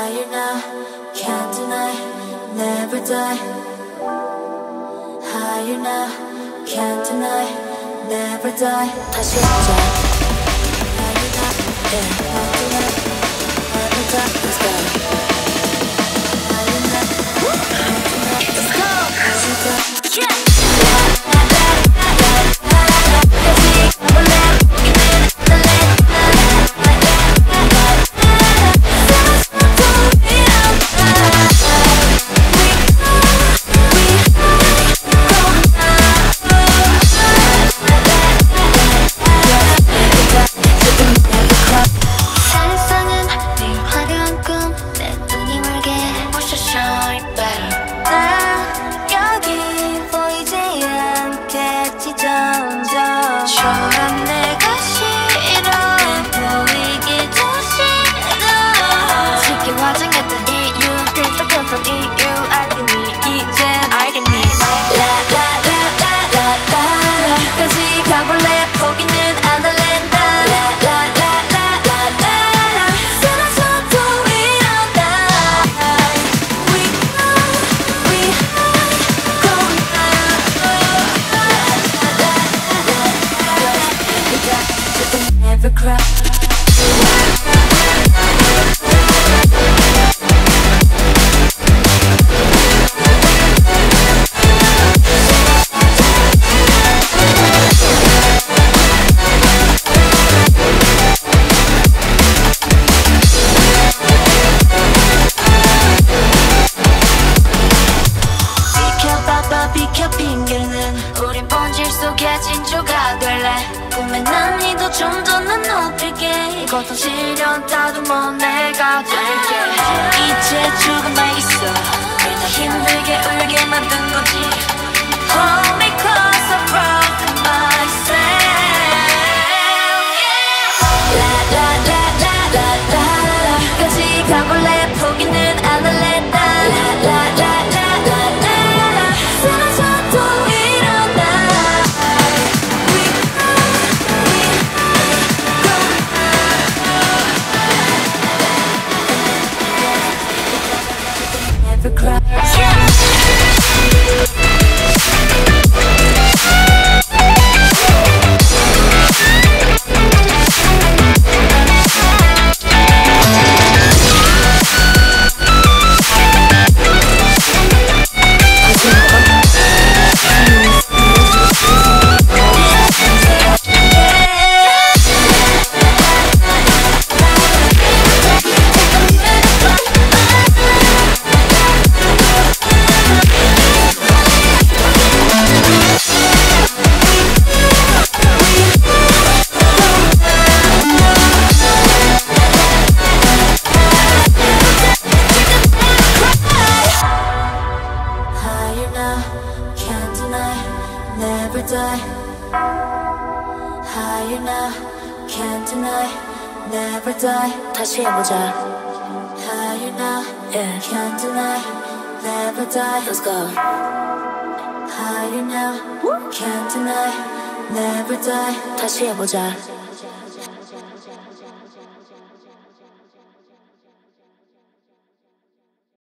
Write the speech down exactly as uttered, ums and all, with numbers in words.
Higher now, can't deny, never die. Higher now, can't deny, never die. 다시 해보자. Higher now, yeah, can't deny, never die. Let's go. Higher now, can't deny, let's go. Never die. Yeah. Never cry. 비켜봐봐 비켜 핑계는 우린 본질 속에 진주가 될래. 꿈의 난이도 좀 더 난 높일게. 고통 시련 다듬어 내가 될게. 이제 죽음에 있어 그냥 힘들게 울게 만든 거지. Hold me cause I broke myself. La la la la la la la 끝까지 가볼래. 포기는 안 할래. La la la la la la la 쓰러져도 일어나. Never cry. Never die. Higher now, can't deny, never die. 다시 해보자. Higher now, yeah, can't deny, never die. Let's go. Higher now, can't deny, never die. 다시 해보자.